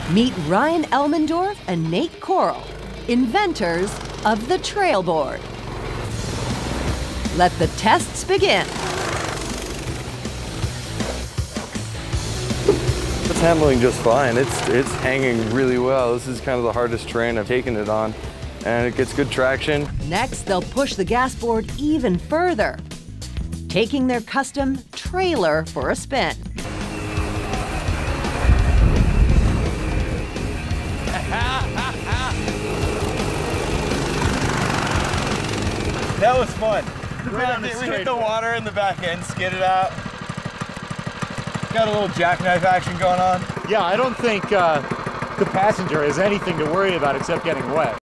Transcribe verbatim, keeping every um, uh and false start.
Meet Ryan Elmendorf and Nate Corll, inventors of the Trailboard. Let the tests begin. It's handling just fine. It's, it's hanging really well. This is kind of the hardest terrain I've taken it on, and it gets good traction. Next, they'll push the gas board even further, taking their custom trailer for a spin. That was fun. We hit, we hit the water in the back end, skid it out. Got a little jackknife action going on. Yeah, I don't think uh, the passenger has anything to worry about except getting wet.